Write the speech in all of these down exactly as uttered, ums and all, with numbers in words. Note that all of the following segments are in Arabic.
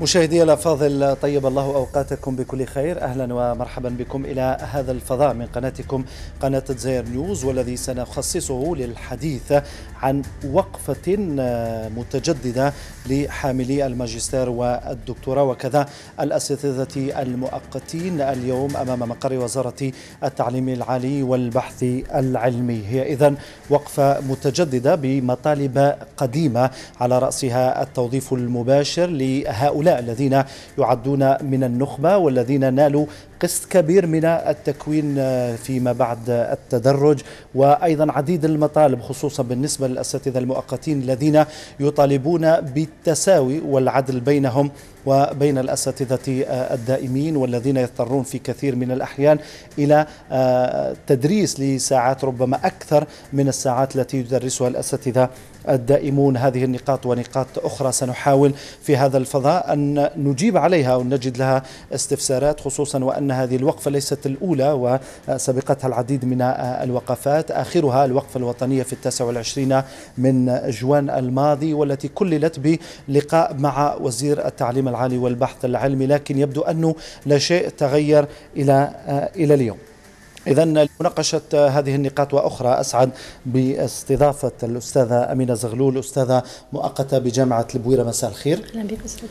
مشاهدي الأفاضل، طيب الله أوقاتكم بكل خير. أهلا ومرحبا بكم إلى هذا الفضاء من قناتكم قناة الجزائر نيوز، والذي سنخصصه للحديث عن وقفة متجددة لحاملي الماجستير والدكتوراه وكذا الأساتذة المؤقتين اليوم أمام مقر وزارة التعليم العالي والبحث العلمي. هي إذن وقفة متجددة بمطالب قديمة، على رأسها التوظيف المباشر لهؤلاء الذين يعدون من النخبة والذين نالوا قسط كبير من التكوين فيما بعد التدرج، وأيضا عديد المطالب خصوصا بالنسبة للأساتذة المؤقتين الذين يطالبون بالتساوي والعدل بينهم وبين الأساتذة الدائمين، والذين يضطرون في كثير من الأحيان إلى تدريس لساعات ربما أكثر من الساعات التي يدرسها الأساتذة الدائمون. هذه النقاط ونقاط أخرى سنحاول في هذا الفضاء أن نجيب عليها ونجد لها استفسارات، خصوصا وأن هذه الوقفة ليست الأولى وسبقتها العديد من الوقفات، آخرها الوقفة الوطنية في التاسع والعشرين من جوان الماضي، والتي كللت بلقاء مع وزير التعليم العالي والبحث العلمي، لكن يبدو أنه لا شيء تغير إلى إلى اليوم. إذن لمناقشة هذه النقاط وأخرى أسعد باستضافة الأستاذة أمينة زغلول، أستاذة مؤقتة بجامعة البويرة. مساء الخير. أهلا بك أستاذ.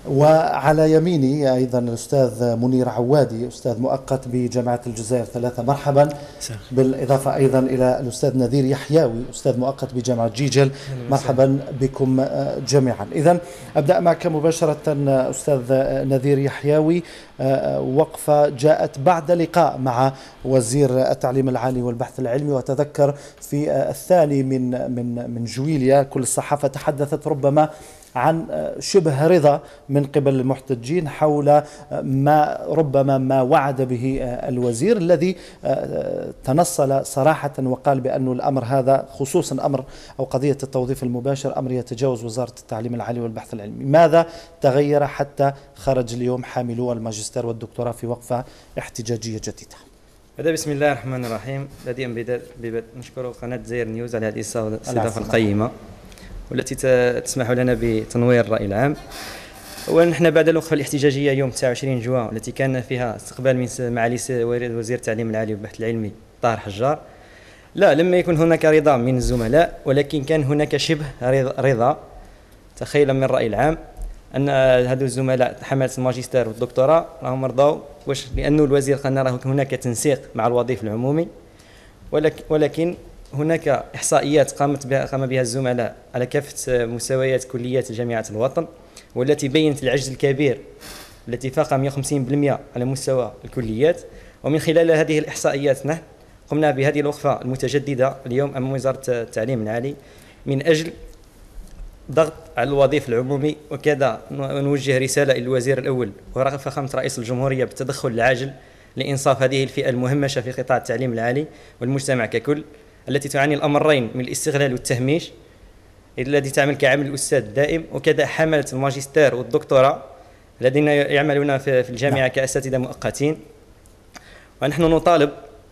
وعلى يميني أيضا الأستاذ منير عوادي، أستاذ مؤقت بجامعة الجزائر ثلاثة. مرحبا. بالإضافة أيضا إلى الأستاذ نذير يحياوي، أستاذ مؤقت بجامعة جيجل. مرحبا بكم جميعا. إذن أبدأ معك مباشرة أستاذ نذير يحياوي. وقفة جاءت بعد لقاء مع وزير التعليم العالي والبحث العلمي، وتذكر في الثاني من من من جويليا كل الصحافة تحدثت ربما عن شبه رضا من قبل المحتجين حول ما ربما ما وعد به الوزير، الذي تنصل صراحة وقال بأن الأمر هذا خصوصا أمر أو قضية التوظيف المباشر أمر يتجاوز وزارة التعليم العالي والبحث العلمي. ماذا تغير حتى خرج اليوم حاملو الماجستير والدكتوراه في وقفة احتجاجية جديدة؟ بدأ بسم الله الرحمن الرحيم. بادئا بداية نشكر قناة الجزائر نيوز على هذه الاستضافة القيمة والتي تسمح لنا بتنوير الرأي العام. ونحن بعد الوقفة الاحتجاجية يوم تسعة وعشرين جوان التي كان فيها استقبال من معالي وزير التعليم العالي والبحث العلمي طاهر حجار، لا لم يكن هناك رضا من الزملاء، ولكن كان هناك شبه رضا تخيلا من الرأي العام أن هذو الزملاء حملة الماجستير والدكتوراه راهم رضاو، واش لأنه الوزير قال راه هناك تنسيق مع الوظيف العمومي، ولكن هناك إحصائيات قامت بها قام بها الزملاء على كافة مستويات كليات جامعات الوطن، والتي بينت العجز الكبير التي فاق مئة وخمسين بالمئة على مستوى الكليات. ومن خلال هذه الإحصائيات نحن قمنا بهذه الوقفة المتجددة اليوم أمام وزارة التعليم العالي من أجل ضغط على الوظيف العمومي، وكذا نوجه رسالة إلى الوزير الأول وفخامة رئيس الجمهورية بالتدخل العاجل لإنصاف هذه الفئة المهمشة في قطاع التعليم العالي والمجتمع ككل، التي تعاني الأمرين من الاستغلال والتهميش، الذي تعمل كعمل الأستاذ الدائم، وكذا حملة الماجستير والدكتوراه الذين يعملون في الجامعة كأساتذة مؤقتين. ونحن نطالب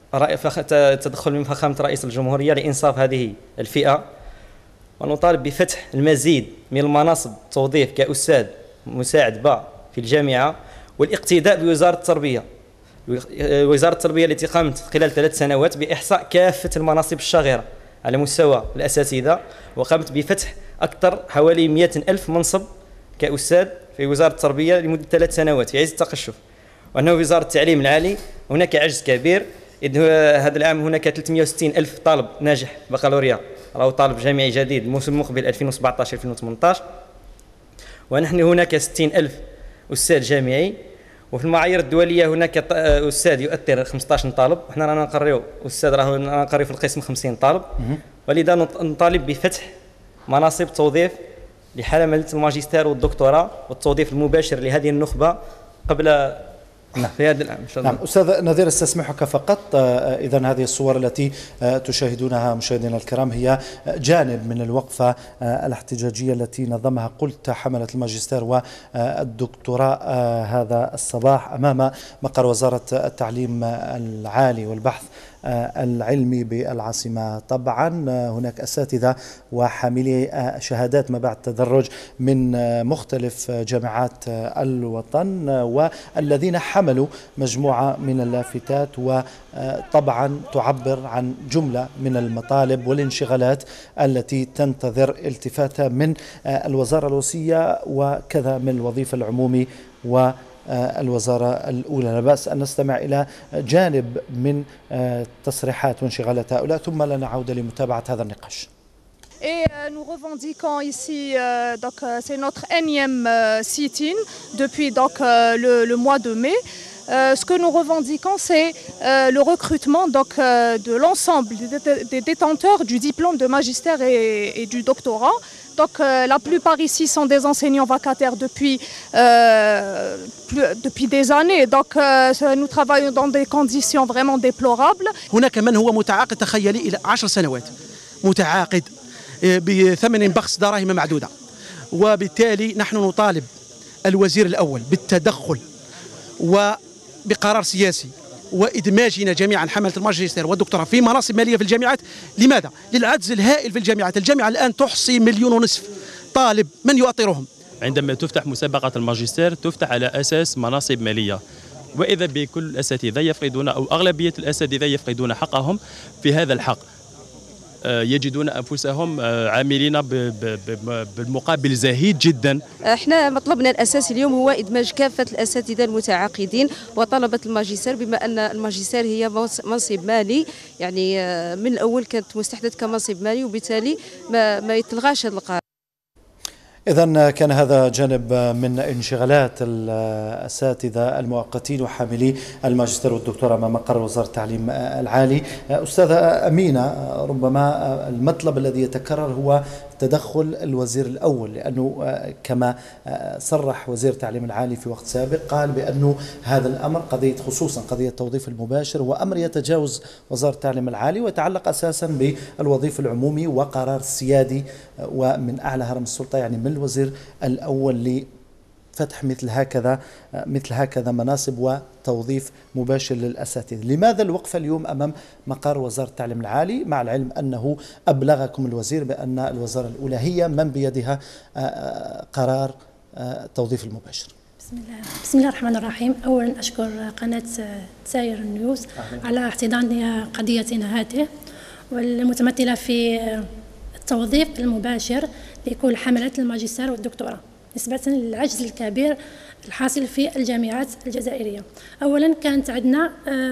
التدخل من فخامة رئيس الجمهورية لإنصاف هذه الفئة، ونطالب بفتح المزيد من المناصب التوظيف كأستاذ مساعد با في الجامعة، والاقتداء بوزارة التربية وزارة التربية التي قامت خلال ثلاث سنوات بإحصاء كافة المناصب الشاغرة على مستوى الأساتذة، وقامت بفتح أكثر حوالي مئة ألف منصب كأستاذ في وزارة التربية لمدة ثلاث سنوات في عز التقشف. وأنه وزارة التعليم العالي هناك عجز كبير، إذ هذا العام هناك ثلاثمئة وستين ألف طالب ناجح بكالوريا أو طالب جامعي جديد الموسم المقبل ألفين وسبعطاش ألفين وثمانطاش، ونحن هناك ستين ألف أستاذ جامعي. وفي المعايير الدولية هناك أستاذ يؤثر خمسطاش طالب، وحنا رانا نقريو أستاذ راه نقري في القسم خمسين طالب، ولذا نطالب بفتح مناصب توظيف لحملة الماجستير والدكتوراه والتوظيف المباشر لهذه النخبة قبل نعم. في هذا العام إن شاء الله. نعم أستاذ نذير، استسمحك فقط. إذن هذه الصور التي تشاهدونها مشاهدينا الكرام هي جانب من الوقفة الاحتجاجية التي نظمها قلت حملة الماجستير والدكتوراه هذا الصباح أمام مقر وزارة التعليم العالي والبحث العلمي بالعاصمة. طبعا هناك أساتذة وحاملي شهادات ما بعد تدرج من مختلف جامعات الوطن والذين حملوا مجموعة من اللافتات وطبعا تعبر عن جملة من المطالب والانشغالات التي تنتظر التفاتة من الوزارة الوصية وكذا من الوظيفة العمومي والوزارة الأولى. لا بأس أن نستمع إلى جانب من تصريحات وانشغالات هؤلاء ثم لنا عودة لمتابعة هذا النقاش. Et euh, nous revendiquons ici, euh, donc euh, c'est notre énième euh, sit-in depuis donc euh, le, le mois de mai. Euh, ce que nous revendiquons, c'est euh, le recrutement donc, euh, de l'ensemble des, des détenteurs du diplôme de magistère et, et du doctorat. Donc, euh, la plupart ici sont des enseignants vacataires depuis, euh, plus, depuis des années. Donc, euh, nous travaillons dans des conditions vraiment déplorables. هناك من هو متعاقد تخيلي إلى عشر سنوات متعاقد بثمن بخس دراهم معدودة، وبالتالي نحن نطالب الوزير الأول بالتدخل وبقرار سياسي وإدماجنا جميعا حملة الماجستير والدكتوراه في مناصب مالية في الجامعات. لماذا؟ للعجز الهائل في الجامعات. الجامعة الآن تحصي مليون ونصف طالب، من يؤطرهم؟ عندما تفتح مسابقة الماجستير تفتح على أساس مناصب مالية، وإذا بكل الأساتذة يفقدون أو أغلبية الأساتذة يفقدون حقهم في هذا الحق، يجدون أنفسهم عاملين بالمقابل زهيد جدا. احنا مطلبنا الأساسي اليوم هو إدماج كافة الأساتذة المتعاقدين وطلبة الماجستير، بما أن الماجستير هي منصب مالي، يعني من الأول كانت مستحدث كمنصب مالي، وبالتالي ما, ما يتلغاش هذا القرار. إذن كان هذا جانب من انشغالات الأساتذة المؤقتين وحاملي الماجستير والدكتوراه أمام مقر وزارة التعليم العالي. أستاذة أمينة، ربما المطلب الذي يتكرر هو تدخل الوزير الأول، لأنه كما صرح وزير التعليم العالي في وقت سابق قال بأنه هذا الأمر قضية، خصوصا قضية التوظيف المباشر، وأمر يتجاوز وزارة التعليم العالي ويتعلق أساسا بالوظيف العمومي وقرار سيادي ومن أعلى هرم السلطة، يعني من الوزير الأول لفتح مثل هكذا مثل هكذا مناصب وتوظيف مباشر للأساتذة. لماذا الوقفة اليوم أمام مقر وزارة التعليم العالي، مع العلم أنه أبلغكم الوزير بأن الوزارة الأولى هي من بيدها قرار التوظيف المباشر؟ بسم الله بسم الله الرحمن الرحيم. أولا أشكر قناة تساير نيوز على احتضان قضيتنا هذه، والمتمثلة في التوظيف المباشر لكل حملة الماجستير والدكتوراه نسبة للعجز الكبير الحاصل في الجامعات الجزائرية. أولا كانت عندنا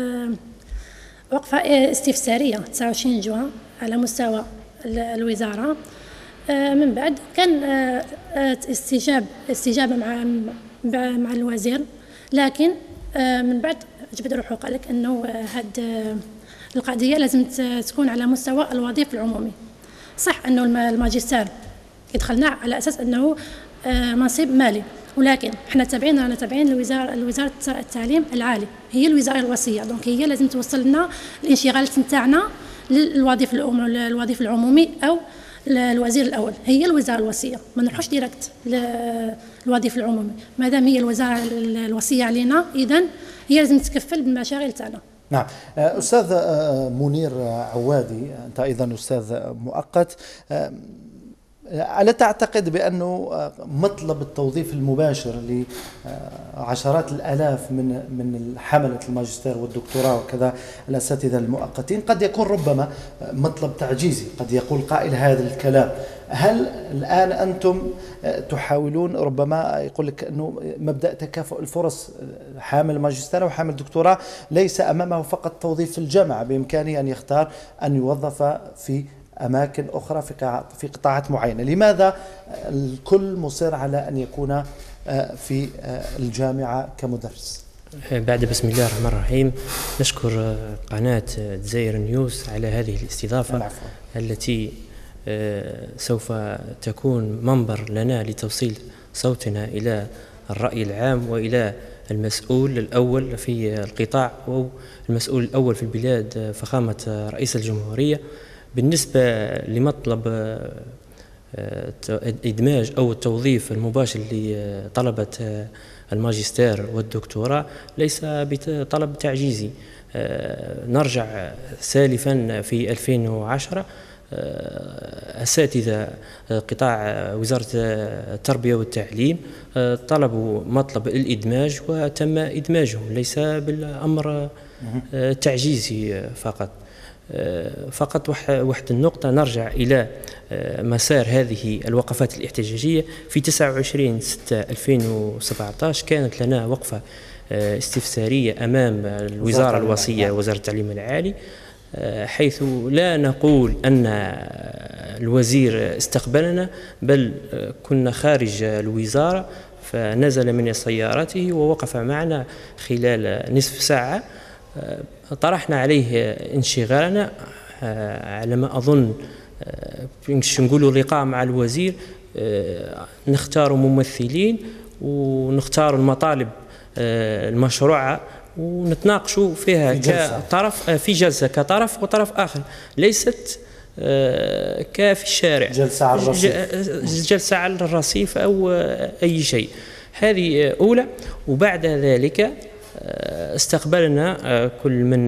وقفة استفسارية تسعة وعشرين جوان على مستوى الوزارة، من بعد كان استجاب استجابة مع مع الوزير، لكن من بعد جبد روحه قال لك أنه هاد القضية لازم تكون على مستوى الوظيف العمومي. صح أنه الماجستير يدخلنا على أساس أنه منصب مالي، ولكن احنا تابعين رانا تابعين لوزارة الوزارة التعليم العالي، هي الوزارة الوصية، دونك هي لازم توصل لنا الانشغالات نتاعنا للوظيفة الوظيفة العمومي أو الوزير الأول، هي الوزارة الوصية، ما نروحوش ديريكت للوظيفة العمومي. ما دام هي الوزارة الوصية علينا، إذن هي لازم تتكفل بالمشاغل تاعنا. نعم. أستاذ منير عوادي، أنت أيضا أستاذ مؤقت، ألا تعتقد بأنه مطلب التوظيف المباشر لعشرات الآلاف من من حملة الماجستير والدكتوراه وكذا الأساتذة المؤقتين قد يكون ربما مطلب تعجيزي؟ قد يقول قائل هذا الكلام. هل الآن أنتم تحاولون، ربما يقول لك أنه مبدأ تكافؤ الفرص، حامل ماجستير وحامل دكتوراه ليس أمامه فقط توظيف في الجامعة، بإمكانه أن يختار أن يوظف في أماكن أخرى في في قطاعات معينة. لماذا الكل مصر على أن يكون في الجامعة كمدرس؟ بعد بسم الله الرحمن الرحيم، نشكر قناة تساير نيوز على هذه الاستضافة العفو. التي سوف تكون منبر لنا لتوصيل صوتنا إلى الرأي العام وإلى المسؤول الأول في القطاع أو المسؤول الأول في البلاد فخامة رئيس الجمهورية. بالنسبة لمطلب إدماج أو التوظيف المباشر لطلبة الماجستير والدكتوراه ليس بطلب تعجيزي، نرجع سالفا في ألفين وعشرة، أساتذة قطاع وزارة التربية والتعليم طلبوا مطلب الإدماج وتم إدماجهم، ليس بالأمر تعجيزي فقط. فقط واحد النقطة، نرجع إلى مسار هذه الوقفات الاحتجاجية. في تسعة وعشرين ستة ألفين وسبعة عشر كانت لنا وقفة استفسارية أمام الوزارة الوصية وزارة التعليم العالي، حيث لا نقول أن الوزير استقبلنا، بل كنا خارج الوزارة، فنزل من سيارته ووقف معنا خلال نصف ساعة. طرحنا عليه انشغالنا، على ما أظن باش نقولوا لقاء مع الوزير، نختار ممثلين ونختار المطالب المشروعة ونتناقشوا فيها كطرف في جلسة كطرف وطرف آخر، ليست كفي الشارع جلسة على الرصيف جلسة على الرصيف أو أي شيء. هذه أولى. وبعد ذلك استقبلنا كل من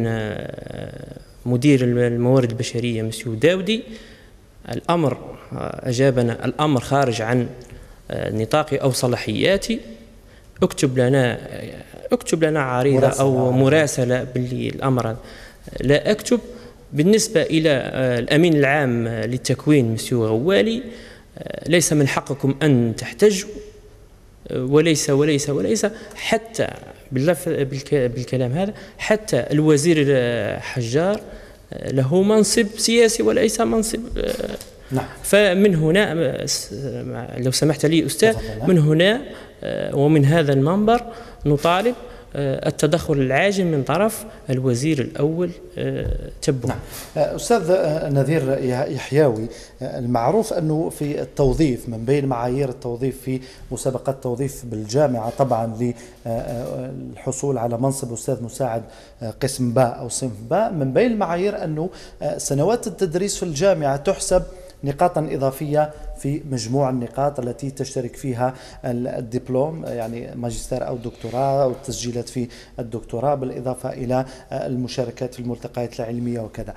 مدير الموارد البشرية مسيو داودي. الأمر أجابنا الأمر خارج عن نطاقي أو صلاحياتي، اكتب لنا اكتب لنا عريضة أو مراسلة باللي الأمر لا أكتب. بالنسبة إلى الأمين العام للتكوين مسيو غوالي، ليس من حقكم أن تحتجوا، وليس وليس وليس حتى بالكلام هذا، حتى الوزير حجار له منصب سياسي وليس منصب. نعم. فمن هنا لو سمحت لي أستاذ، من هنا ومن هذا المنبر نطالب التدخل العاجل من طرف الوزير الأول تبو. نعم. أستاذ نذير يحيوي، المعروف أنه في التوظيف من بين معايير التوظيف في مسابقات التوظيف بالجامعة طبعا للحصول على منصب أستاذ مساعد قسم باء أو صنف باء، من بين المعايير أنه سنوات التدريس في الجامعة تحسب نقاطا إضافية في مجموع النقاط التي تشترك فيها الدبلوم، يعني ماجستير أو دكتوراه أو التسجيلات في الدكتوراه، بالإضافة إلى المشاركات في الملتقيات العلمية وكذا.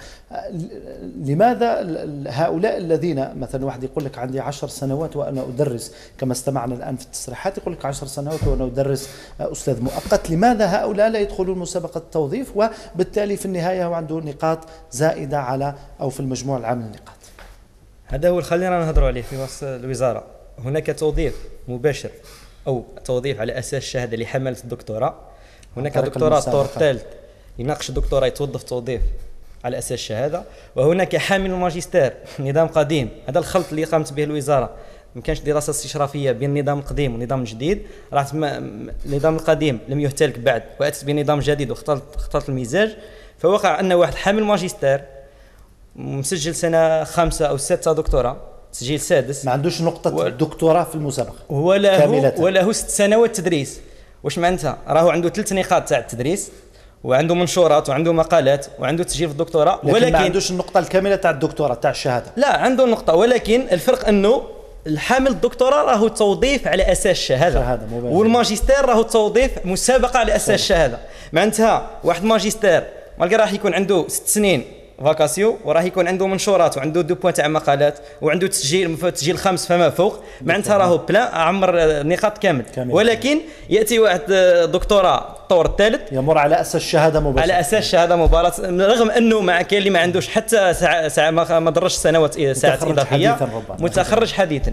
لماذا هؤلاء الذين مثلا واحد يقول لك عندي عشر سنوات وأنا أدرس، كما استمعنا الآن في التصريحات يقول لك عشر سنوات وأنا أدرس أستاذ مؤقت، لماذا هؤلاء لا يدخلون مسابقة التوظيف وبالتالي في النهاية هو عنده نقاط زائدة على أو في المجموع العام للنقاط؟ هذا هو خلينا نهضروا عليه في وسط الوزارة. هناك توظيف مباشر أو توظيف على أساس الشهادة لحملة الدكتوراه. هناك دكتوراه الطور الثالث يناقش الدكتوراه يتوظف توظيف على أساس الشهادة، وهناك حامل الماجستير نظام قديم. هذا الخلط اللي قامت به الوزارة، ما كانش دراسة استشرافية بين النظام القديم والنظام الجديد، راحت النظام القديم لم يهتلك بعد وأتت بنظام جديد واختلط اختلط المزاج، فوقع أن واحد حامل ماجستير مسجل سنة خمسة أو ستة دكتوراه، تسجيل سادس، ما عندوش نقطة و... دكتوراه في المسابقة وله وله ست سنوات تدريس. واش معناتها؟ راهو عنده ثلاث نقاط تاع التدريس، وعنده منشورات وعنده مقالات وعنده تسجيل في الدكتوراه، ولكن ما عندوش النقطة الكاملة تاع الدكتوراه تاع الشهادة. لا عنده النقطة، ولكن الفرق أنه الحامل الدكتوراه راهو توظيف على أساس الشهادة، والماجستير راهو توظيف مسابقة على أساس الشهادة. معناتها واحد ماجستير مالك راح يكون عنده ست سنين فاكاسيو، وراه يكون عنده منشورات وعنده دو بوان تاع مقالات وعنده تسجيل تسجيل خمس فما فوق، معناتها راهو بلان عمر نقاط كامل. كامل. ولكن ياتي واحد دكتوراه الطور الثالث يمر على اساس الشهاده مباشره، على اساس الشهاده مباشره، رغم انه مع كاين اللي ما عندوش حتى ساعه ساعه ما درش سنوات ساعات اضافيه، متخرج حديثا.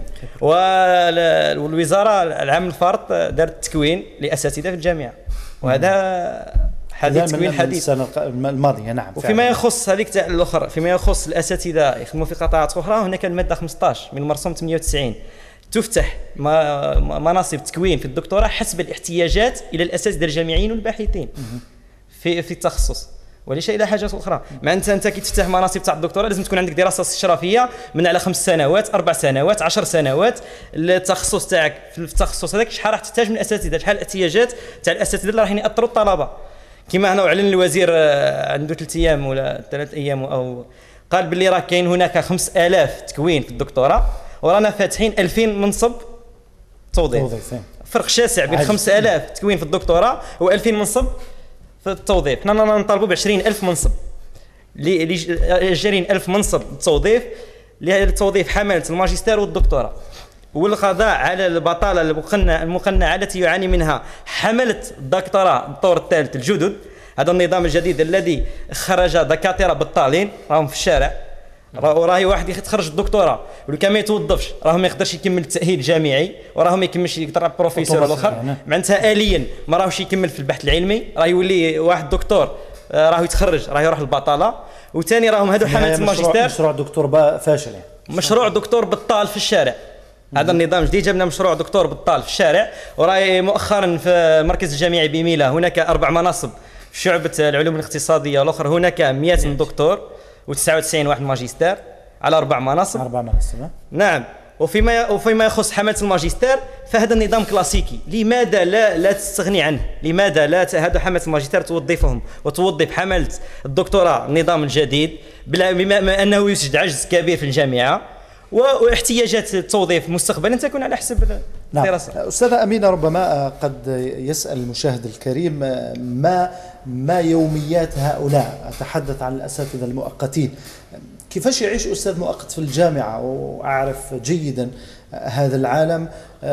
والوزاره العام الفارط دارت التكوين لاساتذه في الجامعه، وهذا حديث تكوين حديث السنه الماضيه. نعم. وفيما يخص هذيك تاع الاخر، فيما يخص الاساتذه يخدموا في قطاعات اخرى، هناك الماده خمسطاش من المرسوم ثمانية وتسعين تفتح مناصب تكوين في الدكتوراه حسب الاحتياجات الى الاساتذه الجامعيين والباحثين في في التخصص، وليس الى حاجات اخرى. معناتها انت كي تفتح مناصب تاع الدكتوراه لازم تكون عندك دراسه استشرافيه من على خمس سنوات اربع سنوات عشر سنوات. التخصص تاعك في التخصص هذاك شحال راح تحتاج من الاساتذه، شحال الاحتياجات تاع الاساتذه اللي راح ياثروا الطلبه. كما هنا اعلن الوزير عنده ثلاث ايام ولا ثلاث ايام او قال باللي راه كاين هناك خمس آلاف تكوين في الدكتوراه، ورانا فاتحين ألفين منصب توظيف. فرق شاسع بين خمس آلاف تكوين في الدكتوراه و2000 منصب في التوظيف. حنا نطالبوا ب عشرين ألف منصب اللي عشرين ألف منصب التوظيف لتوظيف حملة الماجستير والدكتوراه، والقضاء على البطاله المقنعه التي يعاني منها حمله الدكتوراه الطور الثالث الجدد. هذا النظام الجديد الذي خرج دكاتره بطالين راهم في الشارع، وراهي واحد يتخرج الدكتوراه ولو كان ما يتوظفش راه ما يقدرش يكمل التاهيل الجامعي، وراه ما يكملش يقدر بروفيسور الاخر معناتها اليا ما راهوش يكمل في البحث العلمي، راه يولي واحد دكتور راه يتخرج راه يروح للبطاله. وثاني راهم هذو حمله الماجستير مشروع دكتور فاشل يعني. مشروع دكتور بطال في الشارع. هذا النظام جديد جبنا مشروع دكتور بطال في الشارع. وراي مؤخرا في المركز الجامعي بميلا هناك اربع مناصب في شعبة العلوم الاقتصادية، والاخر هناك مئة دكتور وتسعة وتسعين واحد ماجستير على اربع مناصب. اربع مناصب نعم. وفيما وفيما يخص حملة الماجستير فهذا النظام كلاسيكي، لماذا لا لا تستغني عنه؟ لماذا لا هذا حملة الماجستير توظفهم وتوظف حملة الدكتوراه النظام الجديد بما انه يوجد عجز كبير في الجامعة واحتياجات التوظيف مستقبلا تكون على حسب الدراسة. نعم. أستاذة أمينة، ربما قد يسأل المشاهد الكريم ما ما يوميات هؤلاء، أتحدث عن الأساتذة المؤقتين، كيفاش يعيش أستاذ مؤقت في الجامعة؟ وأعرف جيدا هذا العالم.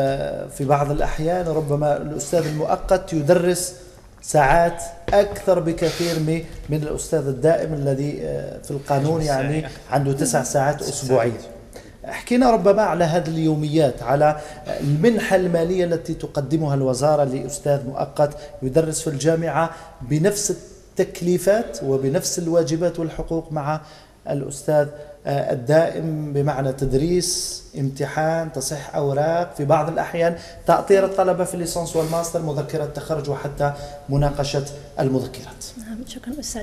في بعض الأحيان ربما الأستاذ المؤقت يدرس ساعات أكثر بكثير من الأستاذ الدائم الذي في القانون يعني عنده تسع ساعات أسبوعية. احكينا ربما على هذه اليوميات، على المنحة المالية التي تقدمها الوزارة لأستاذ مؤقت يدرس في الجامعة بنفس التكليفات وبنفس الواجبات والحقوق مع الأستاذ الدائم، بمعنى تدريس، امتحان، تصحيح أوراق، في بعض الأحيان تأطير الطلبة في الليسانس والماستر، مذكرة تخرج، وحتى مناقشة المذكرات. نعم، شكرا أستاذ.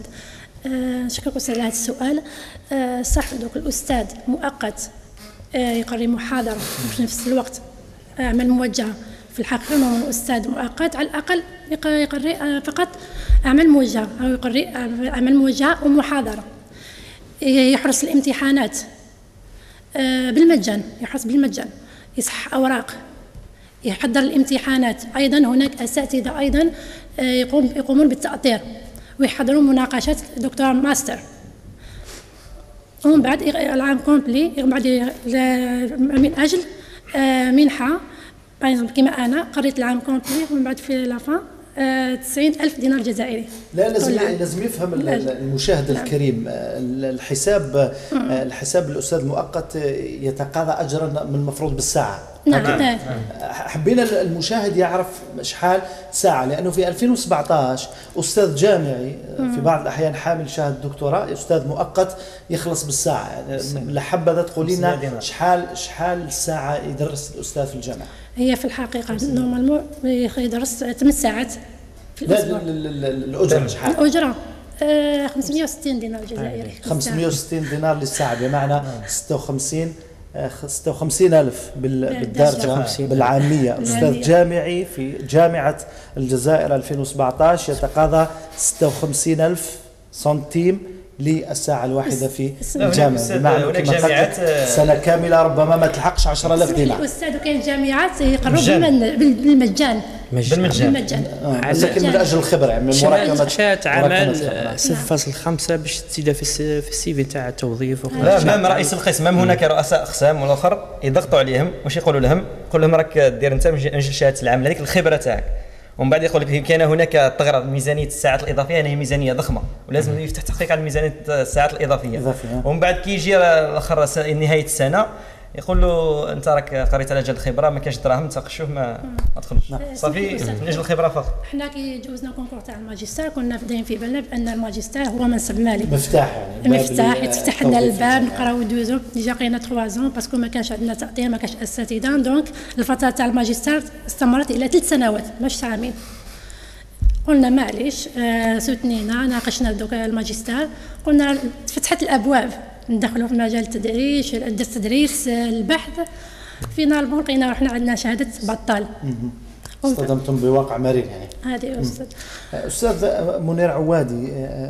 آه شكرا أستاذ على هذا السؤال. آه صح، دوك الأستاذ مؤقت آه يقري محاضرة في نفس الوقت أعمال موجهة، في الحقيقة أنه أستاذ مؤقت على الأقل يقري آه فقط أعمال موجهة، أو يقري أعمال موجهة ومحاضرة. يحرص الامتحانات بالمجان، يحرص بالمجان، يصحح أوراق، يحضر الامتحانات. أيضا هناك أساتذة أيضا يقوم يقومون بالتأطير ويحضرون مناقشات دكتوراه ماستر. ومن بعد العام كومبلي بعد من أجل منحة، كما أنا قريت العام كومبلي ومن بعد في لافان تسعين ألف دينار جزائري. لا لازم لازم يفهم المشاهد الكريم الحساب. الحساب الأستاذ المؤقت يتقاضى أجرا من المفروض بالساعة. نعم. حبينا المشاهد يعرف شحال ساعة، لأنه في ألفين وسبعة عشر أستاذ جامعي في بعض الأحيان حامل شهادة دكتوراه أستاذ مؤقت يخلص بالساعة. لحبذا تقولي لنا شحال شحال ساعة يدرس الأستاذ في الجامعة؟ هي في الحقيقة نورمالمون يدرس ثمان ساعات في الأسبوع. الأجرة شحال؟ الأجرة خمسمئة وستين دينار جزائري. خمسمئة وستين دينار للساعة، بمعنى ستة وخمسين ستة وخمسين ألف بالدارجة بالعامية. أستاذ جامعي في جامعة الجزائر ألفين وسبعة عشر يتقاضى ستة وخمسين ألف سنتيم للساعة الواحدة في الجامعة، بمعنى كما سنة كاملة ربما ما تلحقش عشرة آلاف دينار. الأستاذ وكاين جامعات يقروا بالمجان بالمجان لكن من أجل الخبرة، يعني من مراكمة شات عمل صفر فاصلة خمسة باش تزيد في في السي في تاع التوظيف. لا مام رئيس القسم، مام هناك رؤساء أقسام والآخر يضغطوا عليهم واش يقولوا لهم؟ يقول لهم راك دير أنت من أجل شهادة العمل هذيك الخبرة تاعك، ومن بعد يقول لك كان هناك ثغرة ميزانية الساعات الإضافية، هي يعني ميزانية ضخمة ولازم يفتح تحقيق على ميزانية الساعات الإضافية. ومن بعد كي يجي الآخر نهاية السنة يقول له انت راك قريت على اجل الخبره، ما كاينش دراهم تقشوف ما ما تدخلش صافي من اجل الخبره فقط. حنا كي جوزنا كونكور تاع الماجستير كنا دايرين في بالنا بان الماجستير هو منصب مالي مفتاح، يعني مفتاح يتفتح لنا الباب نقراو دوزو. ديجا قرينا ثلاثة زون باسكو ما كانش عندنا تأطير، ما كانش اساتذه، دونك الفتره تاع الماجستير استمرت الى ثلاث سنوات مش عامين. قلنا معليش آه سوتنينا ناقشنا دوك الماجستير، قلنا تفتحت الابواب ندخلوا في مجال التدريس التدريس البحث. فينالمون لقينا روحنا عندنا شهاده بطال. اصطدمتم بواقع مرير يعني. هذه استاذ استاذ منير عوادي،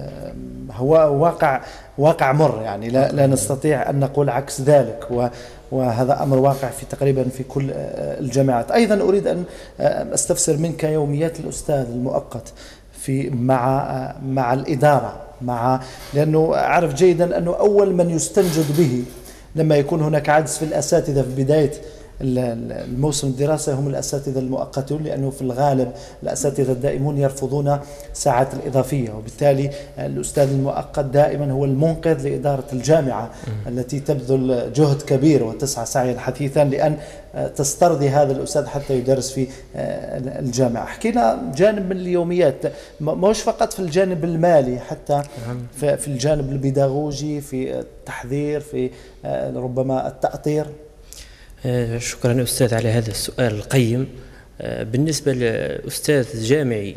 هو واقع واقع مر يعني لا, لا نستطيع ان نقول عكس ذلك، و وهذا امر واقع في تقريبا في كل الجامعات. ايضا اريد ان استفسر منك يوميات الاستاذ المؤقت في مع مع الإدارة، مع لأنه أعرف جيدا أنه أول من يستنجد به لما يكون هناك عجز في الأساتذة في بداية الموسم الدراسي هم الأساتذة المؤقتون، لأنه في الغالب الأساتذة الدائمون يرفضون ساعات الإضافية، وبالتالي الأستاذ المؤقت دائما هو المنقذ لإدارة الجامعة التي تبذل جهد كبير وتسعى سعيا حثيثا لأن تسترضي هذا الأستاذ حتى يدرس في الجامعة. حكينا جانب من اليوميات، مش فقط في الجانب المالي، حتى في الجانب البيداغوجي، في التحذير، في ربما التأطير. شكرا أستاذ على هذا السؤال القيم. بالنسبة لأستاذ جامعي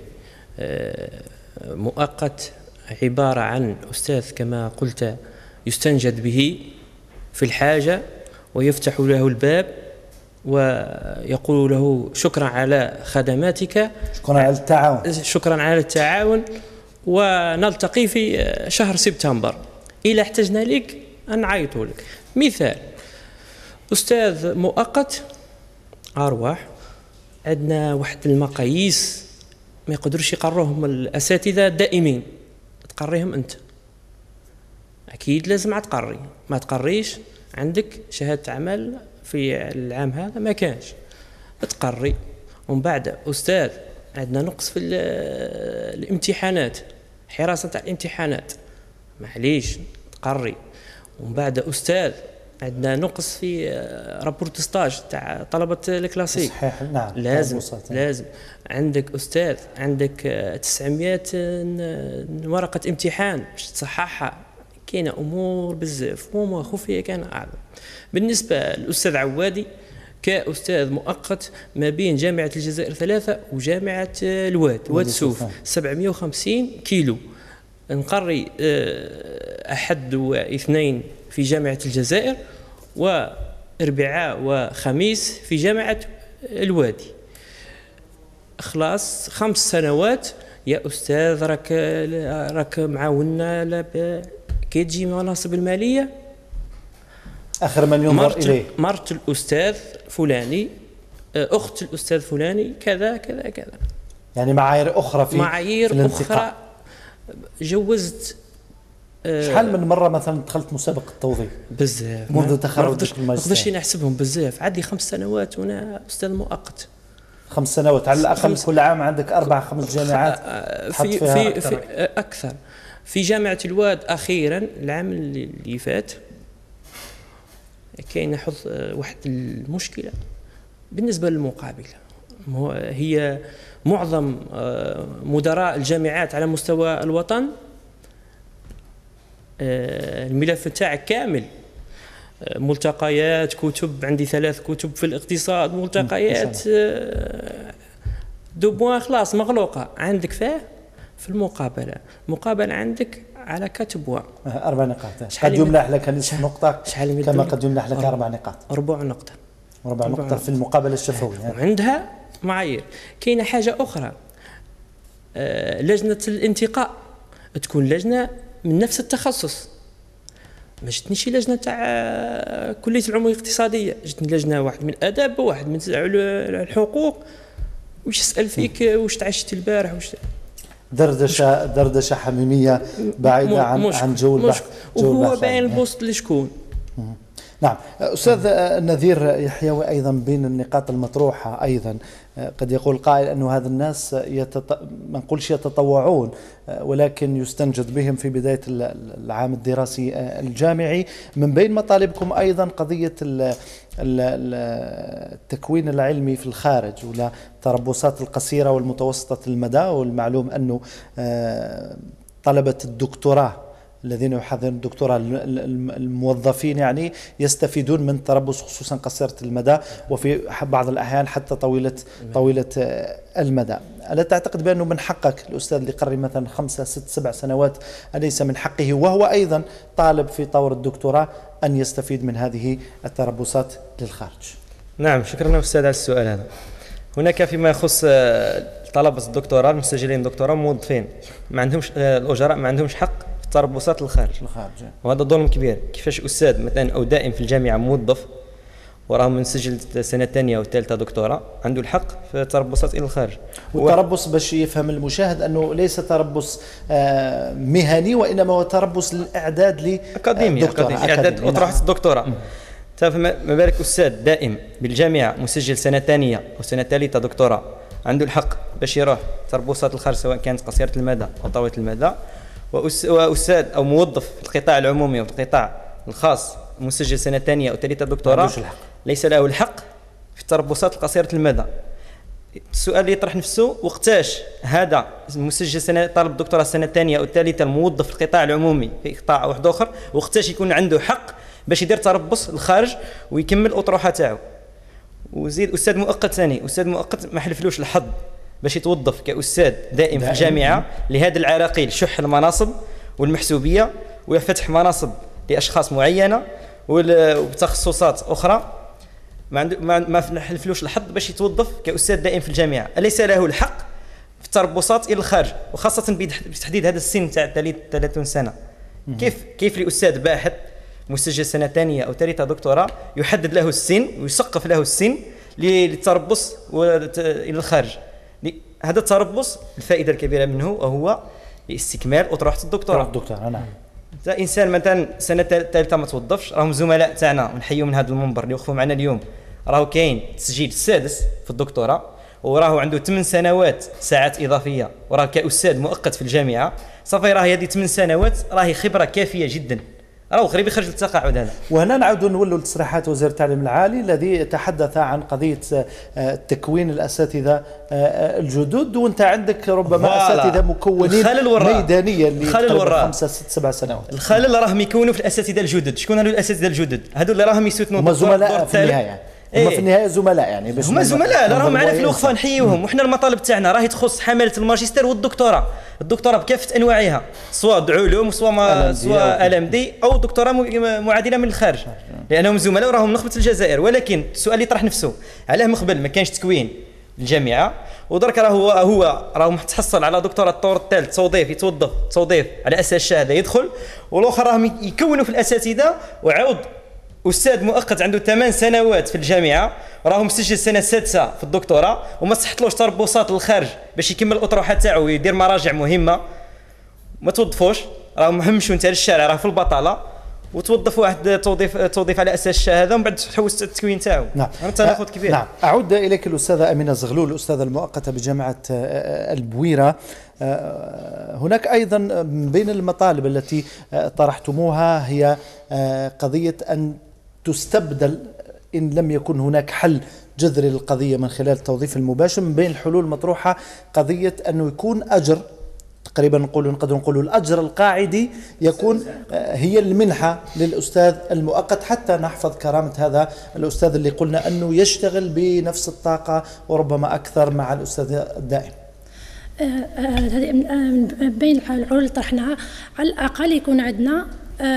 مؤقت عبارة عن أستاذ كما قلت يستنجد به في الحاجة ويفتح له الباب ويقول له شكرا على خدماتك، شكرا على التعاون، شكرا على التعاون، ونلتقي في شهر سبتمبر إذا احتجنا لك أن نعيط لك. مثال أستاذ مؤقت أرواح عندنا واحد المقاييس ما يقدرش يقروهم الأساتذة الدائمين، تقريهم أنت أكيد لازم تقري، ما تقريش عندك شهادة عمل في العام هذا ما كانش تقري. ومن بعد أستاذ عندنا نقص في الامتحانات، حراسة تاع الامتحانات معليش تقري. ومن بعد أستاذ عندنا نقص في رابورت ستاج تاع طلبة الكلاسيك، صحيح نعم لازم لازم عندك أستاذ عندك تسعمائة ورقة امتحان باش تصححها، كاينه امور بزاف وما خفيه كان اعظم. بالنسبه للاستاذ عوادي كاستاذ مؤقت ما بين جامعه الجزائر ثلاثه وجامعه الواد واد سوف سبعمائة وخمسين كيلو، نقري احد واثنين في جامعه الجزائر واربعاء وخميس في جامعه الوادي. خلاص خمس سنوات يا استاذ راك راك معاونا كي تجي مناصب الماليه اخر من ينظر اليه مرت الاستاذ فلاني، اخت الاستاذ فلاني، كذا كذا كذا، يعني معايير اخرى في معايير في اخرى. جوزت شحال من مره مثلا دخلت مسابقه التوظيف؟ بزاف منذ تخرجك من الماجستير. ما نقدرش نحسبهم بزاف، عندي خمس سنوات وانا استاذ مؤقت. خمس سنوات على الاقل خمس... كل عام عندك اربع خمس جامعات في في, أكثر. في اكثر في جامعه الواد اخيرا العام اللي فات كاين حظ واحد المشكله بالنسبه للمقابله، هي معظم مدراء الجامعات على مستوى الوطن الملف تاعك كامل ملتقيات كتب، عندي ثلاث كتب في الاقتصاد، ملتقيات دو بوان خلاص مغلوقه عندك فيه. في المقابله المقابله عندك على كتب اربع نقاط، قد يمنح لك نصف نقطه كما قد يمنح لك اربع نقاط، ربع نقطه ربع نقطه في المقابله الشفويه. وعندها معايير. كاينه حاجه اخرى، آه لجنه الانتقاء تكون لجنه من نفس التخصص، ما جتنيش لجنه تاع كليه العلوم الاقتصاديه، جتني لجنه واحد من الادب وواحد من الحقوق، واش يسال فيك واش تعشت البارح واش دردشه دردشه حميميه بعيده عن مش عن جو البحث، وهو باين البوست لشكون. نعم أستاذ نذير يحيوي، أيضا بين النقاط المطروحة أيضا قد يقول قائل أنه هذا الناس يتط... ما نقولش يتطوعون ولكن يستنجد بهم في بداية العام الدراسي الجامعي. من بين مطالبكم أيضا قضية التكوين العلمي في الخارج ولا التربصات القصيرة والمتوسطة المدى، والمعلوم أنه طلبة الدكتوراه الذين يحضرون الدكتوراه الموظفين يعني يستفيدون من تربص خصوصا قصيرة المدى، وفي بعض الأحيان حتى طويلة طويلة المدى. ألا تعتقد بأنه من حقك الأستاذ اللي قرر مثلا خمسة ست سبع سنوات أليس من حقه وهو أيضا طالب في طور الدكتوراه أن يستفيد من هذه التربصات للخارج؟ نعم شكرا أستاذ على السؤال هذا. هناك فيما يخص طلبة الدكتوراه المسجلين دكتوراه موظفين ما عندهمش الأجراء ما عندهمش حق تربصات للخارج، الخارج وهذا ظلم كبير. كيفاش أستاذ مثلا أو دائم في الجامعة موظف وراهم مسجل السنه الثانيه والثالثه دكتوراه عنده الحق في التربصات الى الخارج. والتربص باش يفهم المشاهد انه ليس تربص مهني وانما هو تربص للاعداد لاكاديمي اعداد اطروحه الدكتوراه. ما بالك استاذ دائم بالجامعه مسجل سنه ثانيه وسنه ثالثه دكتوراه عنده الحق باش يروح تربصات الخارج سواء كانت قصيره المدى او طويله المدى، واستاذ او موظف في القطاع العمومي او القطاع الخاص مسجل سنه ثانيه او ثالثه دكتوراه ليس له الحق في التربصات القصيره المدى. السؤال اللي يطرح نفسه وقتاش هذا مسجل سنه طالب دكتوراه السنه الثانيه او الثالثه الموظف في القطاع العمومي في قطاع واحد اخر وقتاش يكون عنده حق باش يدير تربص الخارج ويكمل الاطروحه تاعو. وزيد استاذ مؤقت ثاني، استاذ مؤقت ما حلفلوش الحظ باش يتوظف كاستاذ دائم في الجامعه لهذا العراقيل شح المناصب والمحسوبيه ويفتح مناصب لاشخاص معينه وبتخصصات اخرى ما عنده ما حلفلوش الحظ باش يتوظف كاستاذ دائم في الجامعه، اليس له الحق في التربصات الى الخارج وخاصه بتحديد هذا السن تاع ثلاثين سنه. كيف كيف لاستاذ باحث مسجل سنه ثانيه او ثالثه دكتوراه يحدد له السن ويسقف له السن للتربص الى الخارج؟ هذا التربص الفائده الكبيره منه وهو لاستكمال اطروحه الدكتوراه. الدكتوراه نعم. انسان مثلا سنه ثالثه ما توظفش، راهم زملاء تاعنا ونحيوا من هذا المنبر اللي وقفوا معنا اليوم، راهو كاين تسجيل السادس في الدكتوراه وراه عنده ثمان سنوات ساعات اضافيه وراه كاستاذ مؤقت في الجامعه، صافي راه هذه ثمان سنوات راهي خبره كافيه جدا، راهو غريب يخرج للتقاعد هذا. وهنا نعود نولوا لتصريحات وزير التعليم العالي الذي تحدث عن قضيه تكوين الاساتذه الجدد، وانت عندك ربما اساتذه مكونين ميدانيا اللي خمسه ست سبع سنوات. الخلل راهم يكونوا في الاساتذه الجدد. شكون هذو الاساتذه الجدد؟ هذو اللي راهم يسوتنوا هم زملاء في النهايه، هما في النهايه زملاء يعني باش هما زملاء راهم معنا في الوقفه نحييوهم. وحنا المطالب تاعنا راهي تخص حمله الماجستير والدكتوراه، الدكتوراه بكافه انواعها سواء علوم سواء سواء ال ام دي او دكتوراه معادله من الخارج لانهم زملاء وراهم نخبه الجزائر. ولكن السؤال اللي يطرح نفسه علاه من قبل ما كانش تكوين الجامعه ودرك راه هو هو راه متحصل على دكتوراه الطور الثالث توظيف يتوظف توظيف على اساس الشهاده يدخل، والاخر راهم يكونوا في الاساتذه وعاود استاذ مؤقت عنده ثمان سنوات في الجامعه راه مسجل السنه السادسه في الدكتوراه وما صحتلوش تربصات للخارج باش يكمل الاطروحه تاعو ويدير مراجع مهمه، ما توظفوش راهم همشوا انت للشارع راه في البطاله وتوظف واحد توظيف توظيف على اساس الشهاده ومن بعد تحوس التكوين تاعو. نعم تناقض كبير. نعم. اعود اليك الاستاذه امينه زغلول الاستاذه المؤقته بجامعه البويره. هناك ايضا بين المطالب التي طرحتموها هي قضيه ان تستبدل إن لم يكن هناك حل جذري للقضية من خلال التوظيف المباشر. من بين الحلول المطروحة قضية أنه يكون أجر تقريبا نقول نقدر نقول الأجر القاعدي يكون هي المنحة للأستاذ المؤقت حتى نحفظ كرامة هذا الأستاذ اللي قلنا أنه يشتغل بنفس الطاقة وربما أكثر مع الأستاذ الدائم. هذه بين الحلول اللي طرحناها على الأقل يكون عندنا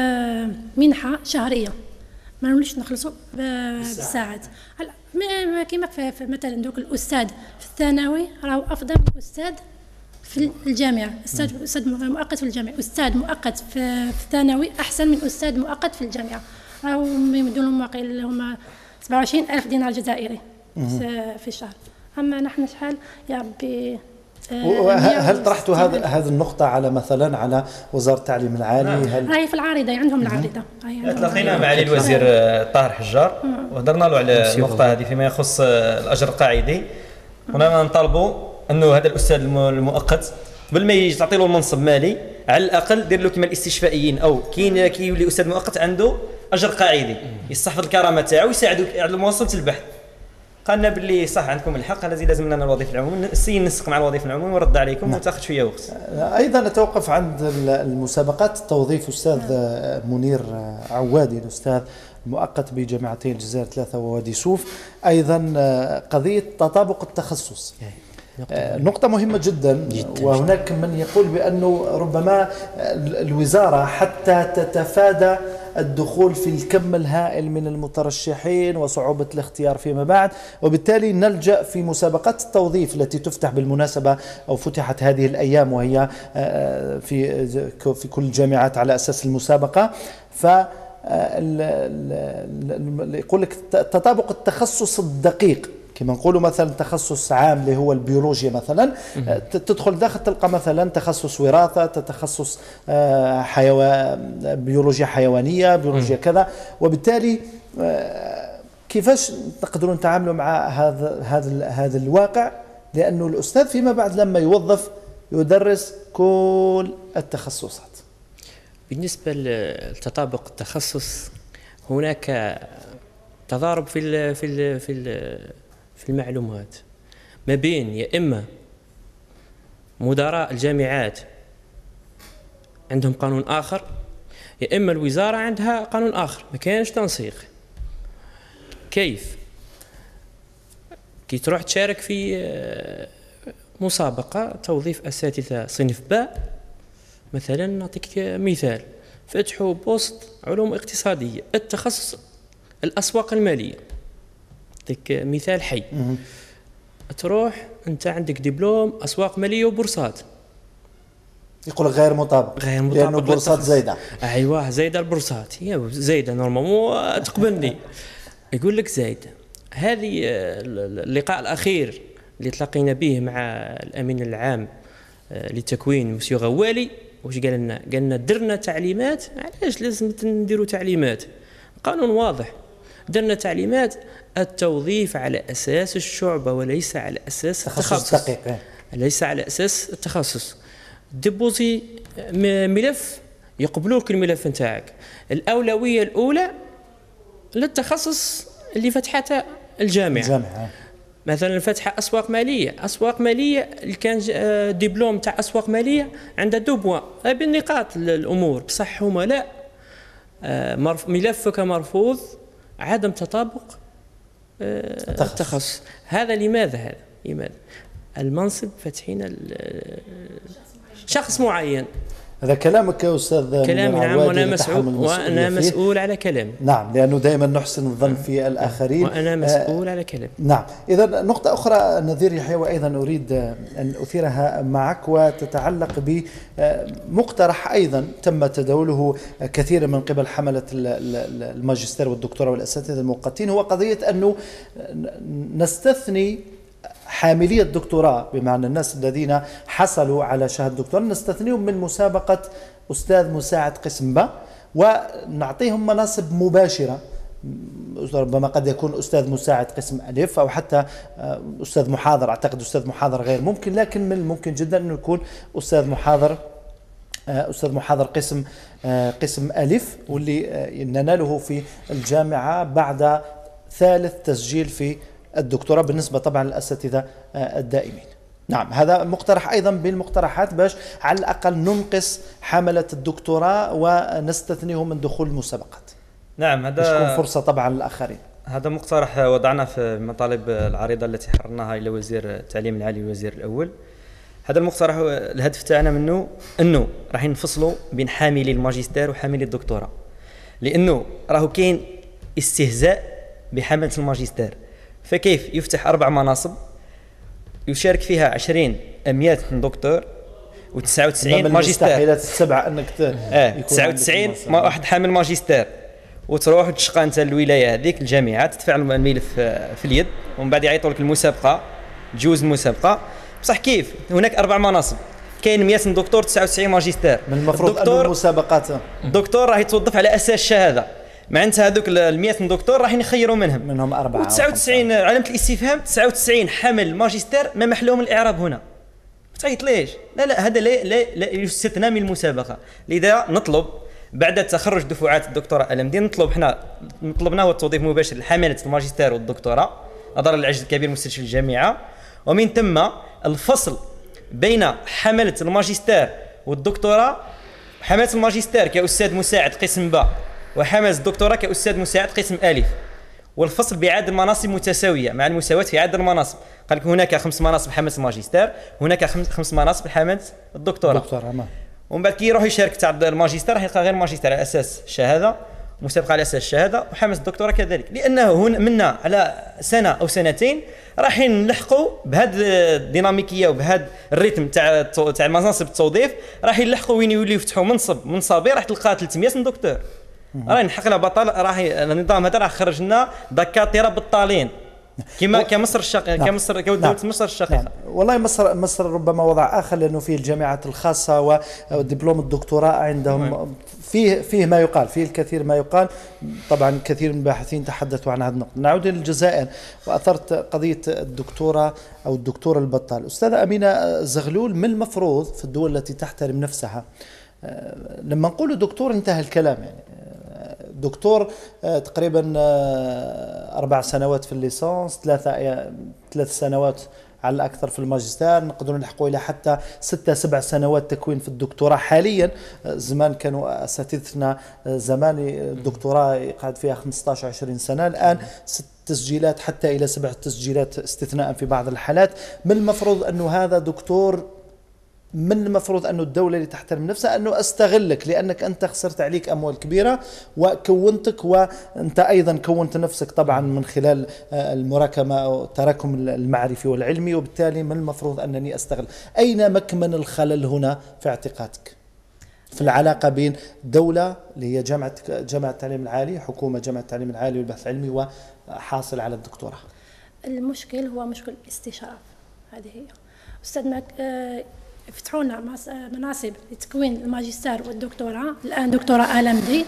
منحة شهرية ما نوليش نخلصوا بالساعات كما في مثلا دوك الاستاذ في الثانوي راهو افضل من الاستاذ في الجامعه، استاذ استاذ مؤقت في الجامعه، استاذ مؤقت في الثانوي احسن من استاذ مؤقت في الجامعه، راهو يمدوا لهم واقيلا هما سبعة وعشرين ألف دينار جزائري في الشهر. اما نحن شحال يا ربي. هل طرحتوا هذا هذه النقطة على مثلا على وزارة التعليم العالي؟ هل راهي في العارضة عندهم العارضة. تلاقينا مع الوزير طاهر حجار وهضرنا له على النقطة هذه فيما يخص الأجر القاعدي. هنا نطالبوا أنه هذا الأستاذ المؤقت قبل ما تعطي له المنصب مالي على الأقل دير له كما الاستشفائيين أو كاين كيولي أستاذ مؤقت عنده أجر قاعدي يستحفظ الكرامة تاعو ويساعدوا على مواصلة البحث. قالنا باللي صح عندكم الحق الذي لازم لنا الوظيفه العموميه السي نسق مع الوظيفه العموميه ورد عليكم وتاخذ شويه وقت. ايضا نتوقف عند المسابقات توظيف استاذ منير عوادي الاستاذ المؤقت بجامعتي الجزائر ثلاثه ووادي سوف. ايضا قضيه تطابق التخصص نقطة مهمة جدا, جداً وهناك من يقول بأنه ربما الوزارة حتى تتفادى الدخول في الكم الهائل من المترشحين وصعوبة الاختيار فيما بعد, وبالتالي نلجأ في مسابقات التوظيف التي تفتح بالمناسبة أو فتحت هذه الأيام وهي في في كل الجامعات على أساس المسابقة. ف يقول لك تطابق التخصص الدقيق، كما نقولوا مثلا تخصص عام اللي هو البيولوجيا مثلا، تدخل داخل تلقى مثلا تخصص وراثه، تخصص حيوان بيولوجيا حيوانيه، بيولوجيا كذا. وبالتالي كيفاش تقدرون تتعاملوا مع هذا هذا هذا الواقع؟ لانه الاستاذ فيما بعد لما يوظف يدرس كل التخصصات. بالنسبه لتطابق التخصص هناك تضارب في ال في ال في ال في المعلومات ما بين يا اما مدراء الجامعات عندهم قانون اخر، يا اما الوزاره عندها قانون اخر، ما كاينش تنسيق. كيف؟ كي تروح تشارك في مسابقه توظيف اساتذه صنف باء مثلا، نعطيك مثال، فتحوا بوست علوم اقتصاديه التخصص الاسواق الماليه، نعطيك مثال حي. تروح انت عندك دبلوم اسواق ماليه وبورصات، يقول غير مطابق، غير مطابق لانه بورصات زايده. ايوه زايده البورصات، هي زايده نورمالمون تقبلني. يقول لك زايده. هذه اللقاء الاخير اللي تلاقينا به مع الامين العام للتكوين مسيو غوالي، واش قال لنا؟ قال لنا درنا تعليمات. علاش لازم نديروا تعليمات؟ قانون واضح، درنا تعليمات التوظيف على اساس الشعبه وليس على اساس التخصص، دقيق. ليس على اساس التخصص. ديبوزي ملف يقبلوا لك الملف نتاعك، الاولويه الاولى للتخصص اللي فتحتها الجامعه. الجامعه مثلا فتحه اسواق ماليه، اسواق ماليه اللي كان دبلوم تاع اسواق ماليه عندها دو بوان بالنقاط الامور، بصح هما لا، ملفك مرفوض، عدم تطابق التخصص. هذا لماذا؟ هذا لماذا؟ المنصب فتحين شخص معين. هذا كلامك يا استاذ. كلامي نعم، وانا مسؤول وانا مسؤول على كلامي. نعم، لانه دائما نحسن الظن في الاخرين، وانا مسؤول آه على كلامي. نعم. اذا نقطه اخرى نذير يحيى وايضا اريد ان اثيرها معك، وتتعلق بمقترح ايضا تم تداوله كثيرا من قبل حمله الماجستير والدكتوراه والاساتذه المؤقتين، هو قضيه انه نستثني حاملي الدكتوراه، بمعنى الناس الذين حصلوا على شهادة دكتوراه نستثنيهم من مسابقة أستاذ مساعد قسم ب، ونعطيهم مناصب مباشرة. ربما قد يكون أستاذ مساعد قسم ألف، أو حتى أستاذ محاضر. أعتقد أستاذ محاضر غير ممكن، لكن من الممكن جدا أنه يكون أستاذ محاضر أستاذ محاضر قسم قسم ألف، واللي نناله في الجامعة بعد ثالث تسجيل في الدكتوراه، بالنسبة طبعا للأساتذة الدائمين. نعم، هذا مقترح أيضا بالمقترحات باش على الأقل ننقص حملة الدكتوراه ونستثنيهم من دخول المسابقات. نعم، هذا تكون فرصة طبعا للآخرين. هذا مقترح وضعنا في مطالب العريضة التي حررناها إلى وزير التعليم العالي والوزير الأول. هذا المقترح الهدف تاعنا منه أنه راح نفصلوا بين حاملي الماجستير وحاملي الدكتوراه، لأنه راهو كاين استهزاء بحملة الماجستير. فكيف يفتح أربع مناصب يشارك فيها عشرين مئة دكتور وتسعة وتسعين ماجستير. مستحيل السبعة أنك آه تسعة وتسعين ما واحد حامل ماجستير، وتروح وتشقى أنت الولاية هذيك الجامعات، تدفع الملف في اليد، ومن بعد يعيطوا لك المسابقة، تجوز المسابقة. بصح كيف هناك أربع مناصب، كاين مئة دكتور تسعة وتسعين ماجستير. من المفروض أن المسابقات الدكتور راح يتوظف على أساس الشهادة، معناتها هذوك ال مئة دكتور راح يخيروا منهم منهم أربعة وتسعة وتسعين علامة الاستفهام. تسعة وتسعين حمل ماجستير ما محلوهم الإعراب هنا. ما تعيط ليش؟ لا لا هذا لا لا, لا يستثنى من المسابقة. لذا نطلب بعد تخرج دفعات الدكتوراه الأمدين، نطلب احنا نطلبنا هو التوظيف المباشر لحاملة الماجستير والدكتوراه نظرا للعجز الكبير مستشفى الجامعة، ومن ثم الفصل بين حملة الماجستير والدكتوراه. حملة الماجستير كأستاذ مساعد قسم ب، وحمل الدكتوراه كأستاذ مساعد قسم ألف، والفصل بعدد المناصب متساوية مع المساواة في عدد المناصب. قال لك هناك خمس مناصب حملة الماجستير، هناك خمس مناصب حملة الدكتوراه. ومن بعد كي يروح يشارك تاع الماجستير راح يلقى غير الماجستير على أساس الشهادة، مسابقة على أساس الشهادة، وحملة الدكتوراه كذلك، لأنه هنا منا على سنة أو سنتين راح نلحقوا بهذه الديناميكية وبهذا الريتم تاع تاع مناصب التوظيف، راح يلحقوا وين يوليو يفتحوا منصب منصبي راح تلقى ثلاثمئة دكتور. راهي نحقنا بطل راهي النظام هذا راه خرج لنا دكاتره بطالين كما كمصر الشقيقه نعم. كمصر كدوله نعم. مصر الشقيقه نعم. والله مصر مصر ربما وضع اخر لانه فيه الجامعات الخاصه ودبلوم الدكتوراه عندهم نعم. فيه فيه ما يقال فيه الكثير ما يقال. طبعا كثير من الباحثين تحدثوا عن هذا النقطه. نعود الى الجزائر واثرت قضيه الدكتوره او الدكتور البطال. استاذه امينه زغلول، من المفروض في الدول التي تحترم نفسها لما نقول دكتور انتهى الكلام، يعني دكتور تقريبا أربع سنوات في الليسانس، ثلاثة ثلاث سنوات على الأكثر في الماجستير، نقدروا نلحقوا إلى حتى ستة سبع سنوات تكوين في الدكتوراه حاليا. زمان كانوا أساتذتنا زمان الدكتوراه يقعد فيها خمسة عشر عشرين سنة، الآن ست تسجيلات حتى إلى سبع تسجيلات استثناء في بعض الحالات. من المفروض أنه هذا دكتور، من المفروض أنه الدولة اللي تحترم نفسها أنه أستغلك لأنك أنت خسرت عليك أموال كبيرة وكونتك، وأنت أيضا كونت نفسك طبعا من خلال المراكمة أو التراكم المعرفي والعلمي، وبالتالي من المفروض أنني أستغل. أين مكمن الخلل هنا في اعتقادك في العلاقة بين دولة اللي هي جامعة جامعة التعليم العالي، حكومة جامعة التعليم العالي والبحث العلمي، وحاصل على الدكتوراه؟ المشكل هو مشكل الاستشراف. هذه هي أستاذ مك... فتحوا لنا مناصب لتكوين الماجستير والدكتوراه، الان دكتوراه ال ام دي،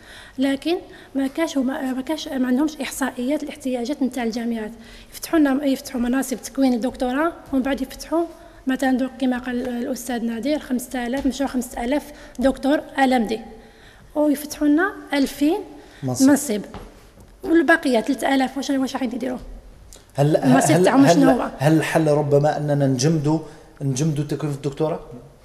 لكن ما كاش ما كاش ما عندهمش احصائيات الاحتياجات نتاع الجامعات. يفتحوا لنا يفتحوا مناصب تكوين الدكتوراه ومن بعد يفتحوا مثلا كما قال الاستاذ نادر خمسة آلاف مشروع خمسة آلاف دكتور ال ام دي، ويفتحوا لنا ألفين منصب والباقيه ثلاثة آلاف. واش واش راح يديروا؟ هل هل هل, هل الحل ربما اننا نجمدوا نجمدوا تكوين الدكتوراه؟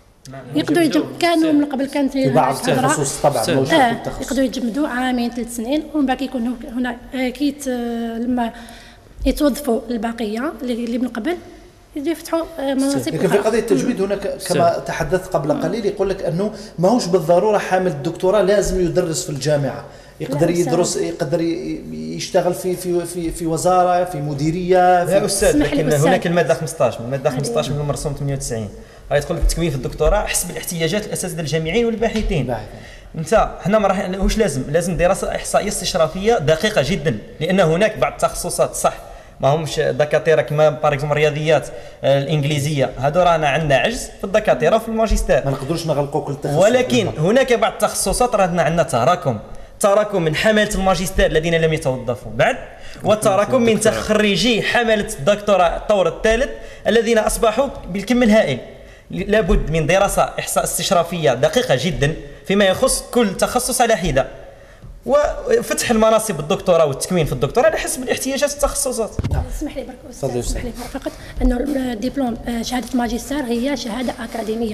يقدروا يجم... كانوا من قبل كانت في بعض التخصص طبعا موجود آه. يقدروا يجمدوا عامين ثلاث سنين ومن بعد يكونوا هنا كيت لما يتوظفوا البقيه اللي من قبل يفتحوا مناصب. لكن في قضيه التجويد هناك كما تحدثت قبل قليل يقول لك انه ماهوش بالضروره حامل الدكتوراه لازم يدرس في الجامعه، يقدر يدرس، يقدر يشتغل في في في في وزاره، في مديريه، في يا استاذ. لكن هناك الماده خمسطاش، الماده خمسطاش من المرسوم ثمانية وتسعين راهي تقول لك التكوين في الدكتوراه حسب الاحتياجات الاساتذه الجامعيين والباحثين. انت هنا ما راح واش لازم لازم دراسه احصائيه استشرافيه دقيقه جدا، لان هناك بعض التخصصات صح ما همش دكاتره كما باغ اكزومبل الرياضيات الانجليزيه، هادو رانا عندنا عجز في الدكاتره في الماجستير، ما نقدروش نغلقوا كل تخصص. ولكن هناك بعض التخصصات رانا عندنا تراكم تراكم من حمله الماجستير الذين لم يتوظفوا بعد، والتراكم من تخريجي حمله الدكتوراه الطور الثالث الذين اصبحوا بالكم الهائل. لابد من دراسه احصاء استشرافيه دقيقه جدا فيما يخص كل تخصص على حده، وفتح المناصب الدكتوراه والتكوين في الدكتوراه على حسب الاحتياجات التخصصات. اسمح لي برك استاذ، اسمح لي فقط انه الدبلوم شهاده ماجستير هي شهاده اكاديميه،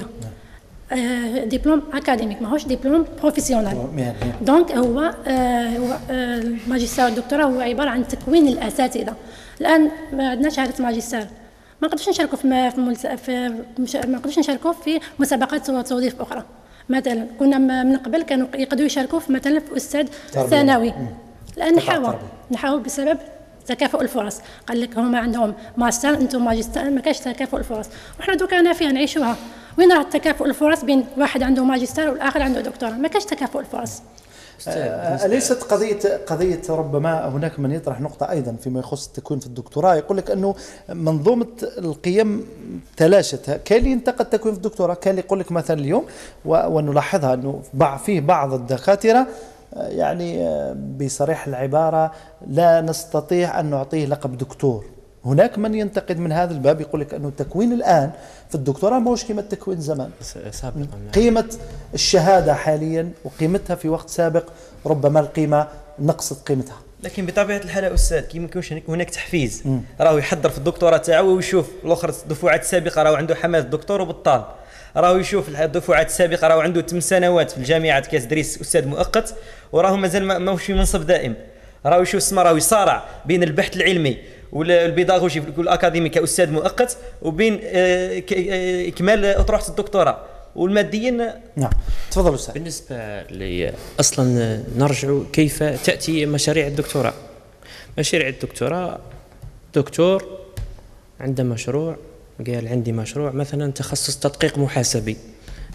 دبلوم اكاديميك ماهوش دبلوم بروفيسيونال. دونك هو هو الماجستير والدكتوراه هو عباره عن تكوين الاساتذه. الان ما عندناش شهاده ماجستير، ما نقدرش نشاركوا في في ما نقدرش نشاركوا في مسابقات توظيف اخرى. مثلا كنا من قبل كانوا يقدروا يشاركوا في مثلا في استاذ ثانوي، الان نحاول نحاول بسبب تكافؤ الفرص. قال لك هما عندهم ماستر انتم ماجستير، ما كاش تكافؤ الفرص، وحنا دوكا هنا فيها نعيشوها. وين راه تكافؤ الفرص بين واحد عنده ماجستير والاخر عنده دكتوراه؟ ما كاش تكافؤ الفرص. أليست قضية قضية ربما هناك من يطرح نقطة أيضا فيما يخص التكوين في الدكتوراه، يقول لك أنه منظومة القيم تلاشت. كان اللي ينتقد التكوين في الدكتوراه، كان اللي يقول لك مثلا اليوم ونلاحظها أنه فيه بعض الدكاترة يعني بصريح العبارة لا نستطيع أن نعطيه لقب دكتور. هناك من ينتقد من هذا الباب، يقول لك أنه التكوين الآن في الدكتوراه ماهوش قيمة التكوين زمان سابقا. قيمة الشهادة حاليا وقيمتها في وقت سابق ربما القيمة نقصت قيمتها. لكن بطبيعة الحال أستاذ كي ما يكونش هناك تحفيز، راهو يحضر في الدكتوراه تاعو ويشوف الأخر الدفعات السابقة راهو عنده حماس دكتور وبطال، راهو يشوف الدفعات السابقة راهو عنده ثمان سنوات في الجامعات كيدرس أستاذ مؤقت وراهو مازال ماهوش في منصب دائم، راهو يشوف سما راهو يصارع بين البحث العلمي والبيداغوجي والاكاديمي كاستاذ مؤقت وبين اكمال اطروحه الدكتوراه والماديين. نعم تفضل استاذ. بالنسبه لي اصلا نرجع كيف تاتي مشاريع الدكتوراه. مشاريع الدكتوراه دكتور عنده مشروع، قال عندي مشروع مثلا تخصص تدقيق محاسبي،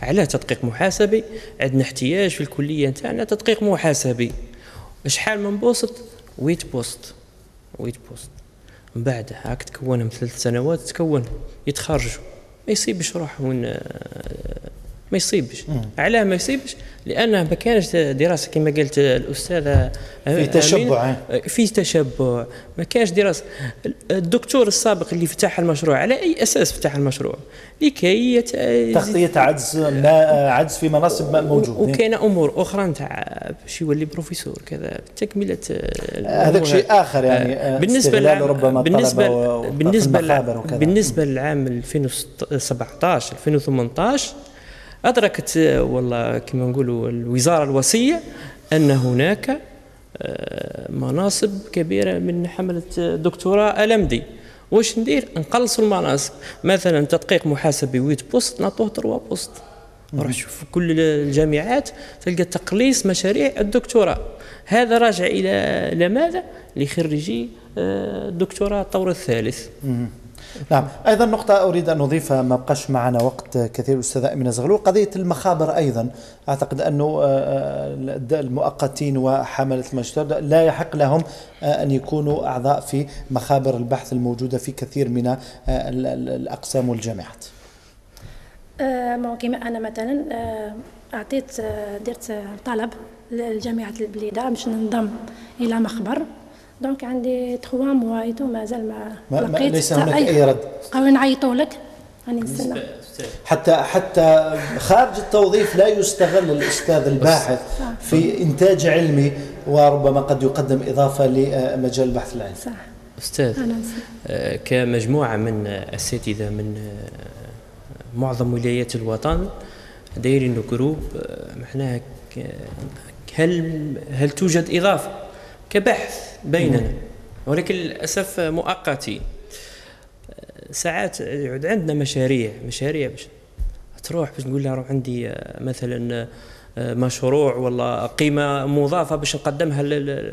على تدقيق محاسبي. عندنا احتياج في الكليه نتاعنا تدقيق محاسبي. شحال من بوست؟ ثمانية بوست ثمانية بوست. من بعد هاك تكونهم ثلاث سنوات تكون يتخرجوا ما يصيبش روحهم ما يصيبش. علاه ما يصيبش؟ لانه ما كانش دراسه كما قالت الاستاذه في تشبع في تشبع ما كانش دراسه. الدكتور السابق اللي فتح المشروع على اي اساس فتح المشروع؟ لكي يت... تغطيه عجز ما عجز في مناصب موجود. وكاين امور اخرى نتاع باش يولي بروفيسور كذا تكمله. هذاك شيء اخر يعني بالنسبه للعام ربما بالنسبه بالنسبه وكذا. بالنسبه للعام ألفين وسبعطاش ألفين وثمانطاش أدركت والله كما نقولوا الوزارة الوصية أن هناك مناصب كبيرة من حملة دكتوراه ألمدي. واش ندير؟ نقلصوا المناصب. مثلا تدقيق محاسبي ثمانية بوست نعطوه ثلاثة بوست. روح شوف كل الجامعات تلقى تقليص مشاريع الدكتوراه. هذا راجع إلى لماذا؟ لخريجي الدكتوراه الطور الثالث. نعم. أيضا نقطة أريد أن أضيفها ما بقاش معنا وقت كثير أستاذة أمينة زغلول، قضية المخابر. أيضا أعتقد أنه المؤقتين وحملة الماجستير لا يحق لهم أن يكونوا أعضاء في مخابر البحث الموجودة في كثير من الأقسام والجامعات. كما أنا مثلا أعطيت درت طلب لجامعة البليدة باش ننضم إلى مخبر، دونك عندي ثلاثة موا ايتو مازال ما, ما لقيت. ليس هناك أي, أي رد. قالوا نعيطوا لك راني نستنى. حتى حتى خارج التوظيف لا يستغل الأستاذ الباحث في إنتاج علمي وربما قد يقدم إضافة لمجال البحث العلمي. صح. أستاذ آه كمجموعة من أساتذة من آه معظم ولايات الوطن دايرين جروب آه معناها هل هل توجد إضافة كبحث بيننا، ولكن للأسف مؤقتين. ساعات يعود عندنا مشاريع مشاريع باش تروح باش نقول لها روح عندي مثلا مشروع ولا قيمة مضافة باش نقدمها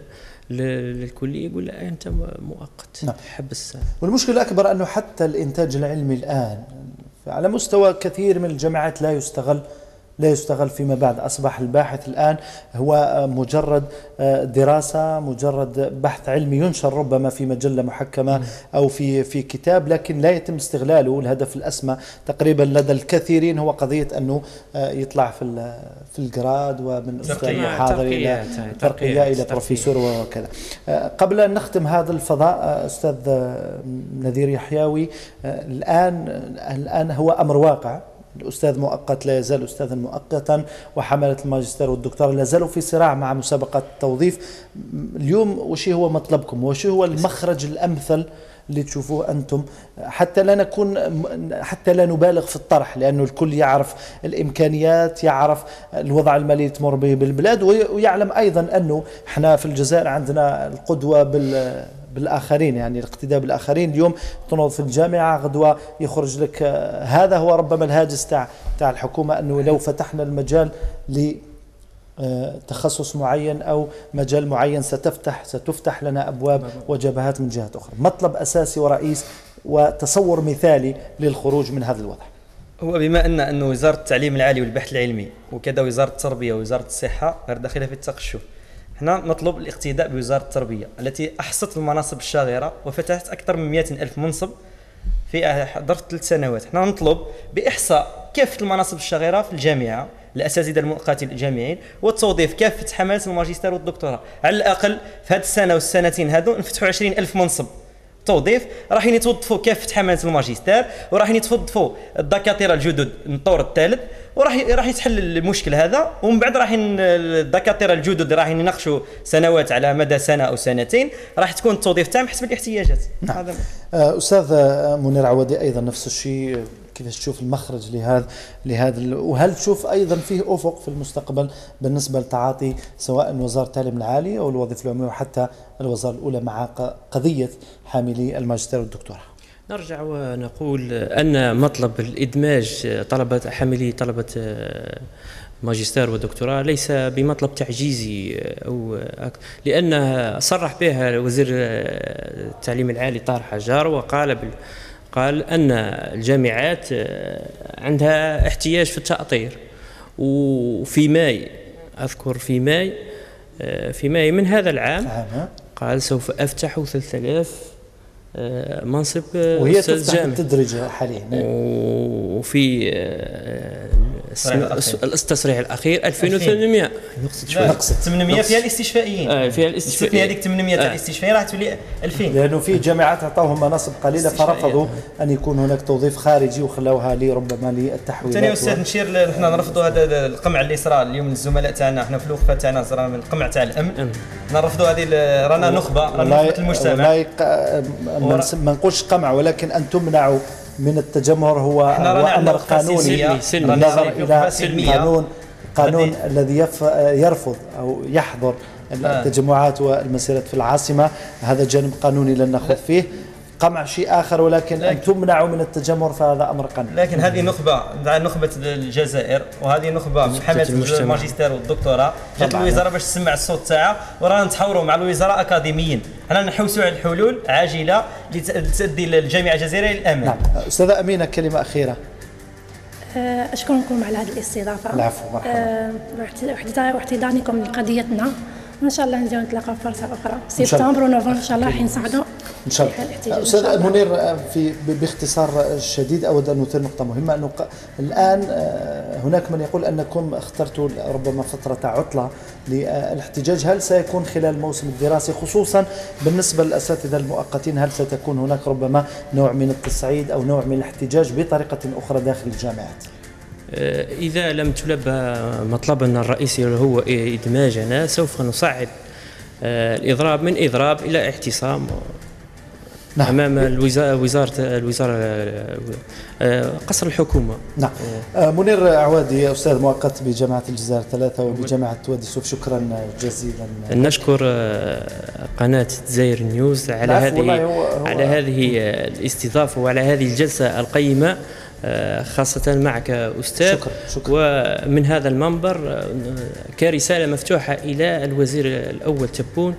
للكلية، يقول لا أنت مؤقت. نعم. حبس. والمشكلة الأكبر أنه حتى الإنتاج العلمي الآن على مستوى كثير من الجامعات لا يستغل لا يستغل فيما بعد. أصبح الباحث الآن هو مجرد دراسة، مجرد بحث علمي ينشر ربما في مجلة محكمة أو في في كتاب، لكن لا يتم استغلاله. الهدف الأسمى تقريبا لدى الكثيرين هو قضية أنه يطلع في في الجراد ومن أستاذ محاضر إلى ترقية إلى بروفيسور وكذا. قبل أن نختم هذا الفضاء أستاذ نذير يحيوي، الآن الآن هو أمر واقع. الأستاذ مؤقت لا يزال أستاذا مؤقتا، وحملة الماجستير والدكتوراه لا زالوا في صراع مع مسابقات التوظيف. اليوم وش هو مطلبكم؟ وش هو المخرج الأمثل اللي تشوفوه أنتم حتى لا نكون حتى لا نبالغ في الطرح، لأنه الكل يعرف الإمكانيات، يعرف الوضع المالي اللي تمر به بالبلاد، ويعلم أيضا أنه احنا في الجزائر عندنا القدوة بال بالآخرين، يعني الاقتداء بالآخرين. اليوم تنوض في الجامعة غدوة يخرج لك. هذا هو ربما الهاجس تاع تاع الحكومة، أنه لو فتحنا المجال لتخصص معين أو مجال معين ستفتح ستفتح لنا أبواب وجبهات من جهات أخرى. مطلب أساسي ورئيس وتصور مثالي للخروج من هذا الوضع. هو بما أن أن وزارة التعليم العالي والبحث العلمي وكذا وزارة التربية ووزارة الصحة غير داخلة في التقشف، هنا نطلب الاقتداء بوزارة التربية التي أحصت المناصب الشاغرة وفتحت أكثر من مئة ألف منصب في ظرف ثلاث سنوات. هنا نطلب بإحصاء كافة المناصب الشاغرة في الجامعة، الأساتذة المؤقتين الجامعيين، وتوظيف كافة حملات الماجستير والدكتوراه. على الأقل في هذه السنة والسنتين هذو نفتحوا عشرين ألف منصب توظيف، راح يتوظفوا كافة حملات الماجستير، وراح يتوظفوا الدكاترة الجدد من الطور الثالث، وراح راح يتحل المشكل هذا. ومن بعد راح الدكاتره الجدد اللي راح يناقشوا سنوات على مدى سنه او سنتين، راح تكون التوظيف تام حسب الاحتياجات. نعم. هذا استاذ منير عوادي ايضا نفس الشيء، كيف تشوف المخرج لهذا لهذا وهل تشوف ايضا فيه افق في المستقبل بالنسبه لتعاطي سواء وزاره التعليم العالي او الوظيفه العموميه وحتى الوزاره الاولى مع قضيه حاملي الماجستير والدكتوراه؟ نرجع ونقول أن مطلب الإدماج طلبة حاملي طلبة ماجستير ودكتوراه ليس بمطلب تعجيزي، أو لأن صرح بها وزير التعليم العالي طاهر حجار، وقال قال أن الجامعات عندها احتياج في التأطير، وفي ماي أذكر في ماي في ماي من هذا العام قال سوف أفتح ثلاثة آلاف منصب وهي تفتح بالتدريج حاليا، وفي التصريح الاخير ألفين وثمانمائة نقصد ثمانمائة فيها الاستشفائيين، اه فيها الاستشفائيين، هذيك ثمانمائة تاع الاستشفائيين راح تولي ألفين، لانه في جامعات عطاوهم مناصب قليله فرفضوا ان يكون هناك توظيف خارجي وخلوها لي ربما للتحويلات. ثاني استاذ نشير احنا نرفضوا هذا القمع اللي صرا اليوم الزملاء تاعنا احنا في الوقفه تاعنا صرا من القمع تاع الامن، نرفضوا هذه رانا نخبه رانا نخبه المجتمع، ما نقولش قمع ولكن ان تمنعوا من التجمهر هو, هو امر قانوني نظر الى قانون قانون الذي يرفض او يحظر التجمعات والمسيرات في العاصمه، هذا جانب قانوني لن نخوض فيه. قمع شيء اخر، ولكن لكن ان تمنعوا من التجمهر فهذا امر قانوني. لكن هذه نخبه نخبه الجزائر، وهذه نخبه من حمايه الماجستير والدكتوراه، جات الوزاره باش تسمع الصوت تاعها، ورانا نتحاوروا مع الوزراء اكاديميين، حنا نحوسوا على الحلول عاجله لتؤدي الجامعه الجزائريه للامام. نعم. استاذه امينه كلمه اخيره. اشكركم على هذه الاستضافه. العفو، مرحبا. واحتضانكم لقضيتنا، وان شاء الله نجيو نتلاقاو في فرصه اخرى سبتمبر ونوفمبر ان شاء الله راح نساعدوا ان شاء الله. استاذ منير، في باختصار شديد اود ان اثير نقطه مهمه، انه الان هناك من يقول انكم اخترتوا ربما فتره عطله للاحتجاج، هل سيكون خلال الموسم الدراسي خصوصا بالنسبه للاساتذه المؤقتين، هل ستكون هناك ربما نوع من التصعيد او نوع من الاحتجاج بطريقه اخرى داخل الجامعات؟ إذا لم تلبى مطلبنا الرئيسي وهو إدماجنا سوف نصعد الإضراب من إضراب إلى اعتصام. نعم. أمام الوزارة وزارة الوزارة قصر الحكومة. نعم. منير عوادي، أستاذ مؤقت بجامعة الجزائر ثلاثة وبجامعة وادي سوف، شكرا جزيلا. نشكر قناة الجزائر نيوز على هذه على هذه الاستضافة وعلى هذه الجلسة القيمة، خاصة معك أستاذ. شكرا. شكرا. ومن هذا المنبر كرسالة مفتوحة إلى الوزير الأول تبون،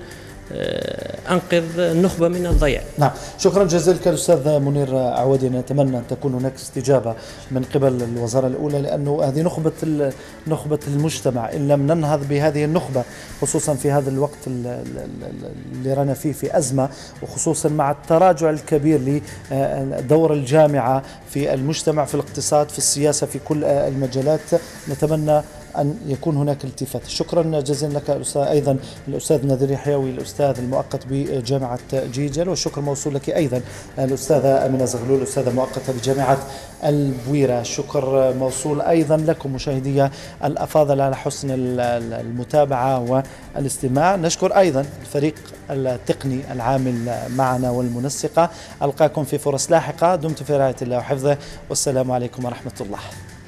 أنقذ النخبة من الضياع. نعم، شكرا جزيلا لك الأستاذ منير عوادي. نتمنى أن تكون هناك استجابة من قبل الوزارة الأولى، لأنه هذه نخبة نخبة المجتمع، إن لم ننهض بهذه النخبة خصوصا في هذا الوقت اللي رانا فيه في أزمة، وخصوصا مع التراجع الكبير لدور الجامعة في المجتمع، في الاقتصاد، في السياسة، في كل المجالات، نتمنى أن يكون هناك التفات. شكرا جزيلا لك الأستاذ أيضا الأستاذ نذير يحيوي، الأستاذ المؤقت بجامعة جيجل، والشكر موصول لك أيضا الأستاذة أمينة زغلول، الأستاذة مؤقتة بجامعة البويرة. شكر موصول أيضا لكم مشاهدي الأفاضل على حسن المتابعة والاستماع. نشكر أيضا الفريق التقني العامل معنا والمنسقة. ألقاكم في فرص لاحقة، دمتم في رعاية الله وحفظه، والسلام عليكم ورحمة الله.